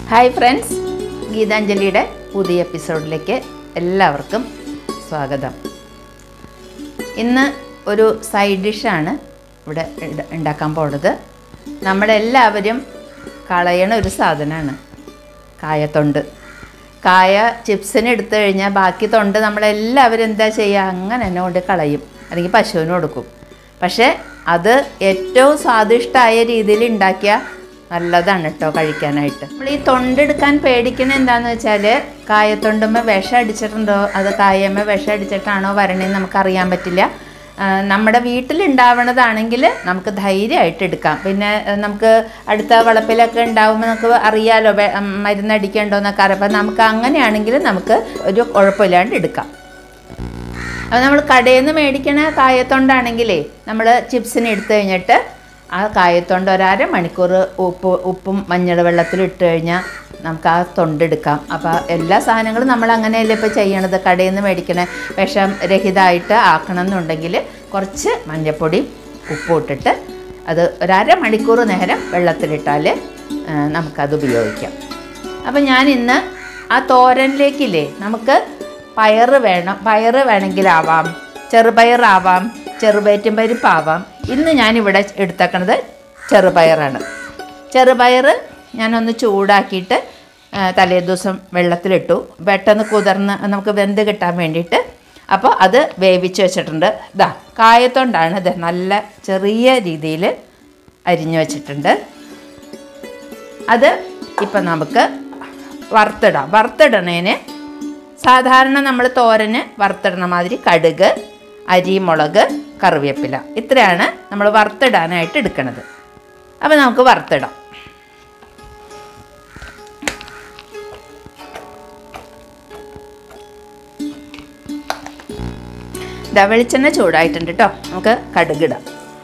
Hi friends, ഗീതാഞ്ജലിയുടെ പുതിയ എപ്പിസോഡിലേക്ക് എല്ലാവർക്കും സ്വാഗതം. ഇന്ന് ഒരു സൈഡ് ഡിഷാണ് ഇവിടെ ഉണ്ടാക്കാൻ പോകുന്നത്. നമ്മളെല്ലാവരും കളയണ ഒരു സാധനമാണ് കായത്തൊണ്ട്. കായ ചിപ്സിന് എടുത്തു കഴിഞ്ഞാൽ ബാക്കി തൊണ്ട് നമ്മളെല്ലാവരും എന്താ ചെയ്യുക, അങ്ങനെ തന്നെ കൊണ്ട് കളയും, അല്ലെങ്കിൽ പശുവിന് കൊടുക്കും. പക്ഷേ അത് ഏറ്റവും സ്വാദിഷ്ടമായ രീതിയിൽ ഉണ്ടാക്കിയ നല്ലതാണ് കേട്ടോ കഴിക്കാനായിട്ട്. നമ്മൾ ഈ തൊണ്ടെടുക്കാൻ പേടിക്കണ എന്താണെന്ന് വെച്ചാൽ, കായത്തൊണ്ടുമ്പോൾ വിഷം അടിച്ചിട്ടുണ്ടോ, അത് കായമ്മ വിഷം അടിച്ചിട്ടാണോ വരണേന്ന് നമുക്കറിയാൻ പറ്റില്ല. നമ്മുടെ വീട്ടിലുണ്ടാവണതാണെങ്കിൽ നമുക്ക് ധൈര്യമായിട്ട് എടുക്കാം. പിന്നെ നമുക്ക് അടുത്ത വളപ്പിലൊക്കെ ഉണ്ടാകുമ്പോൾ നമുക്ക് അറിയാലോ മരുന്നടിക്കണ്ടോന്നൊക്കെ അറിയാം. അപ്പം നമുക്ക് അങ്ങനെയാണെങ്കിൽ നമുക്ക് ഒരു കുഴപ്പമില്ലാണ്ട് എടുക്കാം. അപ്പോൾ നമ്മൾ കടയിൽ നിന്ന് മേടിക്കണ കായത്തൊണ്ടാണെങ്കിലേ നമ്മൾ ചിപ്സിന് എടുത്തു കഴിഞ്ഞിട്ട് ആ കായത്തൊണ്ട് ഒരര മണിക്കൂർ ഉപ്പും മഞ്ഞൾ വെള്ളത്തിൽ ഇട്ട് കഴിഞ്ഞാൽ നമുക്ക് ആ തൊണ്ടെടുക്കാം. അപ്പോൾ എല്ലാ സാധനങ്ങളും നമ്മൾ അങ്ങനെയല്ലേ ഇപ്പോൾ ചെയ്യണത്. കടയിൽ നിന്ന് മേടിക്കണ വിഷം രഹിതമായിട്ട് ആക്കണം എന്നുണ്ടെങ്കിൽ കുറച്ച് മഞ്ഞൾപ്പൊടി ഉപ്പും ഇട്ടിട്ട് അത് ഒരര മണിക്കൂർ നേരം വെള്ളത്തിലിട്ടാൽ നമുക്കത് ഉപയോഗിക്കാം. അപ്പോൾ ഞാൻ ഇന്ന് ആ തോരനിലേക്കില്ലേ നമുക്ക് പയറ് വേണമെങ്കിലാവാം, ചെറുപയറാവാം, ചെറുപയറ്റും പരിപ്പാവാം. ഇന്ന് ഞാനിവിടെ എടുത്തേക്കണത് ചെറുപയറാണ്. ചെറുപയർ ഞാനൊന്ന് ചൂടാക്കിയിട്ട് തലേ ദിവസം വെള്ളത്തിലിട്ടു, പെട്ടെന്ന് കുതിർന്ന് നമുക്ക് വെന്ത് കിട്ടാൻ വേണ്ടിയിട്ട്. അപ്പോൾ അത് വേവിച്ച് വെച്ചിട്ടുണ്ട്. ഇതാ കായത്തൊണ്ടാണ്, ഇത് നല്ല ചെറിയ രീതിയിൽ അരിഞ്ഞു വെച്ചിട്ടുണ്ട്. അത് ഇപ്പം നമുക്ക് വറുത്തിടാം. വറുത്തിടണേന് സാധാരണ നമ്മൾ തോരന് വറുത്തിടണ മാതിരി കടുക്, അരി, മുളക്, കറിവേപ്പില, ഇത്രയാണ് നമ്മൾ വറുത്തിടാനായിട്ട് എടുക്കുന്നത്. അപ്പോൾ നമുക്ക് വറുത്തിടാം. ഇതാ വെളിച്ചെണ്ണ ചൂടായിട്ടുണ്ട് കേട്ടോ. നമുക്ക് കടുകിടാം.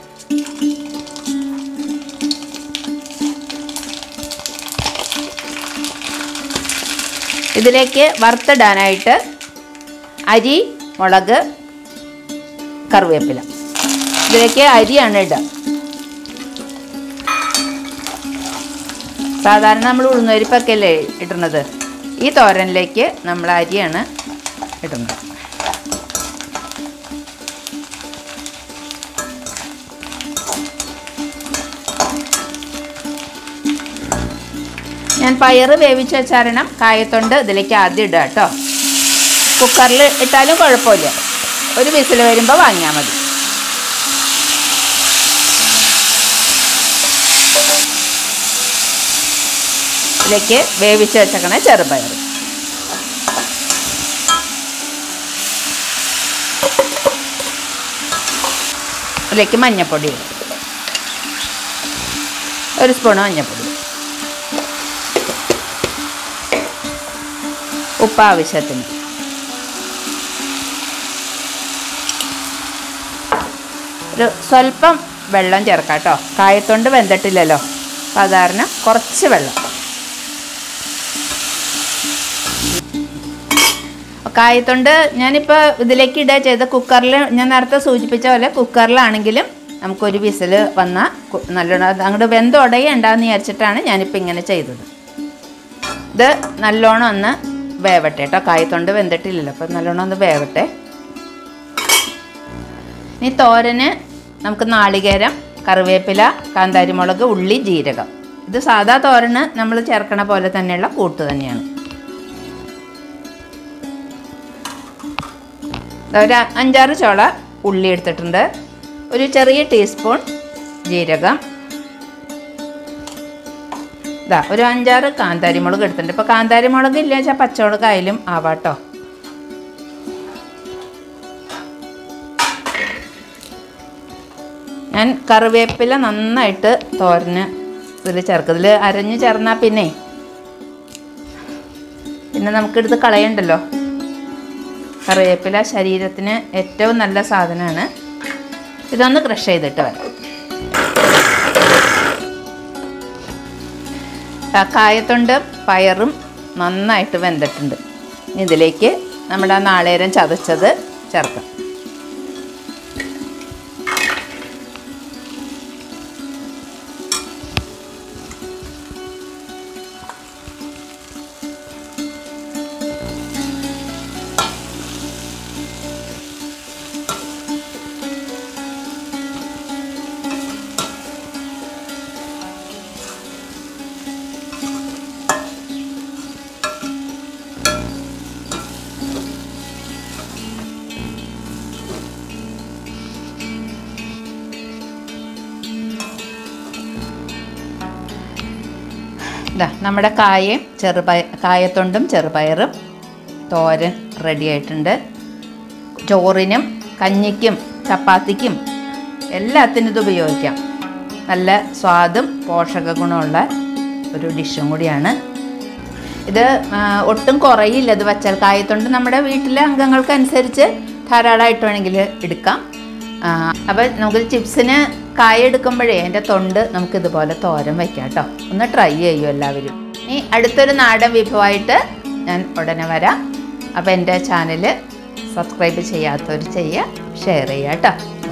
ഇതിലേക്ക് വറുത്തിടാനായിട്ട് അരി, മുളക്, കറിവേപ്പില, ഇതിലേക്ക് അരിയാണ് ഇടുക. സാധാരണ നമ്മൾ ഉഴുന്നുപരിപ്പൊക്കെ അല്ലേ ഇടുന്നത്, ഈ തോരനിലേക്ക് നമ്മൾ അരിയാണ് ഇടുന്നത്. ഞാൻ പയറ് വേവിച്ച് വെച്ചാരണം കായത്തൊണ്ട് ഇതിലേക്ക് ആദ്യം ഇടുക കേട്ടോ. കുക്കറിൽ ഇട്ടാലും കുഴപ്പമില്ല, ഒരു വിസിൽ വരുമ്പോൾ വാങ്ങിയാൽ മതി. ഇതിലേക്ക് വേവിച്ച് വെച്ചേക്കണ ചെറുപയർ, ഇതിലേക്ക് മഞ്ഞൾപ്പൊടി, ഒരു സ്പൂണ് മഞ്ഞൾപ്പൊടി, ഉപ്പ് ആവശ്യത്തിന്, ഒരു സ്വല്പം വെള്ളം ചേർക്കാം കേട്ടോ. കായത്തൊണ്ട് വെന്തിട്ടില്ലല്ലോ, സാധാരണ കുറച്ച് വെള്ളം. കായത്തൊണ്ട് ഞാനിപ്പോൾ ഇതിലേക്ക് ഇടുക ചെയ്ത് കുക്കറിൽ, ഞാൻ നേരത്തെ സൂചിപ്പിച്ച പോലെ കുക്കറിലാണെങ്കിലും നമുക്കൊരു വിസിൽ വന്നാൽ നല്ലോണം അങ്ങോട്ട് വെന്തുടയുണ്ടാന്ന് വിചാരിച്ചിട്ടാണ് ഞാനിപ്പോൾ ഇങ്ങനെ ചെയ്തത്. ഇത് നല്ലോണം ഒന്ന് വേവട്ടെ കേട്ടോ. കായത്തൊണ്ട് വെന്തിട്ടില്ലല്ലോ, അപ്പോൾ നല്ലോണം ഒന്ന് വേവട്ടെ. ഇനി തോരന് നമുക്ക് നാളികേരം, കറിവേപ്പില, കാന്താരിമുളക്, ഉള്ളി, ജീരകം. ഇത് സാധാ തോരന് നമ്മൾ ചേർക്കണ പോലെ തന്നെയുള്ള കൂട്ട് തന്നെയാണ്. ഒരു 5-6 ചോള ഉള്ളി എടുത്തിട്ടുണ്ട്, ഒരു ചെറിയ ടീസ്പൂൺ ജീരകം, ഇതാ ഒരു 5-6 കാന്താരിമുളക് എടുത്തിട്ടുണ്ട്. ഇപ്പോൾ കാന്താരിമുളക് ഇല്ല വെച്ചാൽ പച്ചമുളകായാലും ആവാട്ടോ. ഞാൻ കറിവേപ്പില നന്നായിട്ട് തോരന് ഇതിൽ ചേർക്കും. ഇതിൽ അരഞ്ഞ് ചേർന്നാൽ പിന്നെ നമുക്കെടുത്ത് കളയണ്ടല്ലോ. കറിവേപ്പില ശരീരത്തിന് ഏറ്റവും നല്ല സാധനമാണ്. ഇതൊന്ന് ക്രഷ് ചെയ്തിട്ട് വരാം. കായത്തൊണ്ട് പയറും നന്നായിട്ട് വെന്തിട്ടുണ്ട്. ഇതിലേക്ക് നമ്മുടെ നാളികേരം ചതച്ചത് ചേർക്കാം. ഇതാ നമ്മുടെ കായത്തൊണ്ടും ചെറുപയറും തോരൻ റെഡി ആയിട്ടുണ്ട്. ചോറിനും കഞ്ഞിക്കും ചപ്പാത്തിക്കും എല്ലാത്തിനും ഇത് ഉപയോഗിക്കാം. നല്ല സ്വാദും പോഷക ഗുണമുള്ള ഒരു ഡിഷും കൂടിയാണ് ഇത്. ഒട്ടും കുറയില്ല ഇത് വച്ചാൽ. കായത്തൊണ്ട് നമ്മുടെ വീട്ടിലെ അംഗങ്ങൾക്കനുസരിച്ച് ധാരാളമായിട്ട് വേണമെങ്കിൽ എടുക്കാം. അപ്പോൾ നമുക്ക് ചിപ്സിന് കായ എടുക്കുമ്പോഴേ അതിൻ്റെ തൊണ്ട് നമുക്കിതുപോലെ തോരൻ വയ്ക്കാം കേട്ടോ. ഒന്ന് ട്രൈ ചെയ്യൂ എല്ലാവരും. ഇനി അടുത്തൊരു നാടൻ വിഭവമായിട്ട് ഞാൻ ഉടനെ വരാം. അപ്പോൾ എൻ്റെ ചാനൽ സബ്സ്ക്രൈബ് ചെയ്യാത്തവർ ചെയ്യുക, ഷെയർ ചെയ്യുക കേട്ടോ.